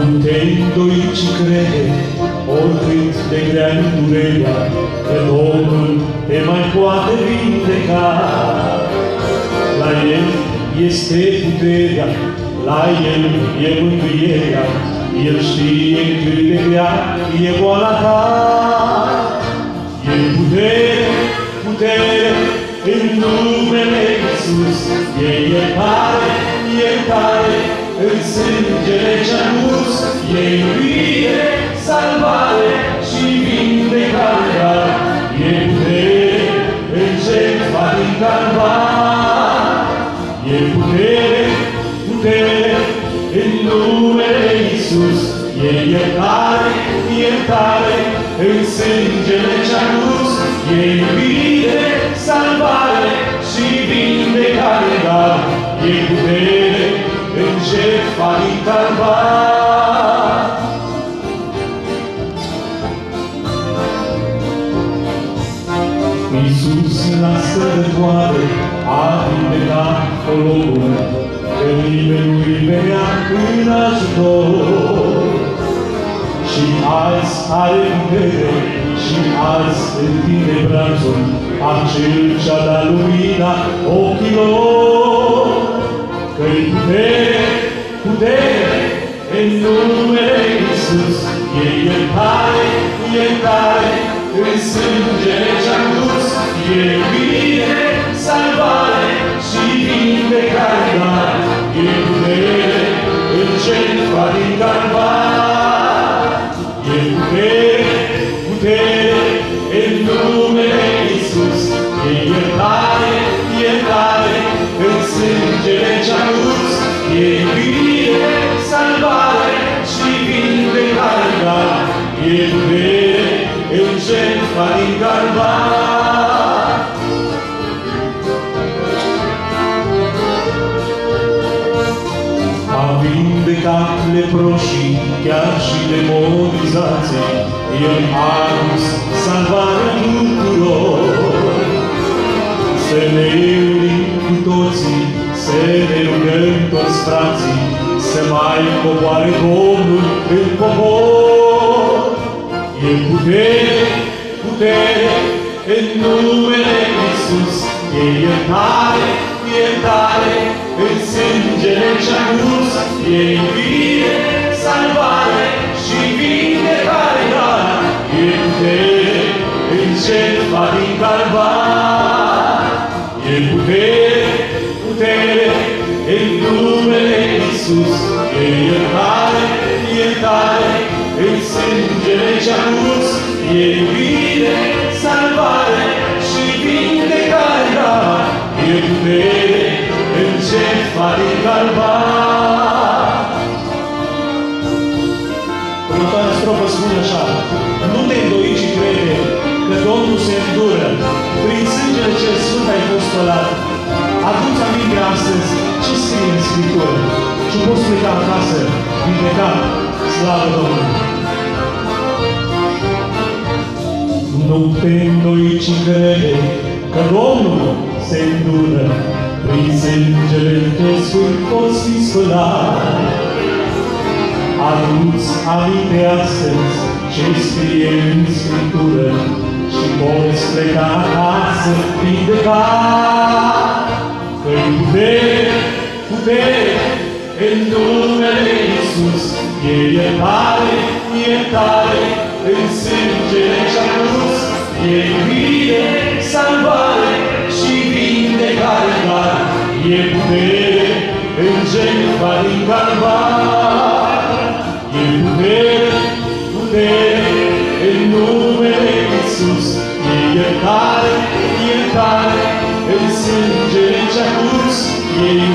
Nu te îndoi, ci crede, oricât de grea-i durerea, că Domnul te mai poate vindeca. La El este puterea, la El e mântuirea, El știe cât de grea e boala ta. E putere, putere în numele Iisus, e iertare, iertare în sângele ce-a dus, e iubire, salvare și vindecare. E putere în jertfa din Calvar. E putere, putere în numele Iisus, e iertare, iertare în sângele ce-a dus, e iubire, salvare și vindecare. Dar e putere în jertfa din Calvar. Iisus la sărătoare a vindecat locul, că nimeni nu-i venea în ajutor. Și azi are putere, și azi întinde brațul, acel ce-a dat lumina ochilor. Că-i putere, putere în numele Iisus, e iertare, iertare în sângele ce-a dus, e iubire, salvare și vindecare. Dar e putere în jertfa din Calvar. E putere, putere în numele Iisus, e iertare, iertare în sângele ce-a dus, e iubire, salvare și vindecare. Dar e putere în jertfa din Calvar. A vindecat leproșii, chiar și demonizații, El a adus salvarea tuturor. Să ne unim cu toții, să ne rugăm toți frații, să mai coboare Domnul în popor. E putere, putere în numele Iisus, e iertare, iertare în sângele ce-a dus, e iubire, salvare și vindecare. Dar e putere în jertfa din Calvar. E putere, putere în numele Iisus, e iertare, iertare în sângele ce-a dus, e iubire, salvare și vindecare. Dar e putere în jertfa din Calvar. Următoarea strofă spune așa: nu te îndoi, ci crede că Domnul se îndură. Prin sângele cel sfânt ai fost spălat. Adu-ți aminte astăzi ce scrie în Scriptură și poți pleca acasă vindecat. Slavă Domnului! Nu te îndoi, ci crede că Domnul se îndură. Prin sângele tău sfânt poți fi spălat. Adu-ți aminte astăzi ce scrie în Scriptură și poți pleca acasă vindecat. Că-i putere, putere în numele Iisus, e iertare, iertare în sângele ce-a dus, e iubire, salvare și vindecare. Dar e putere în jertfa din Calvar. E putere, putere în numele Iisus, e iertare, iertare în sângele ce-a dus, e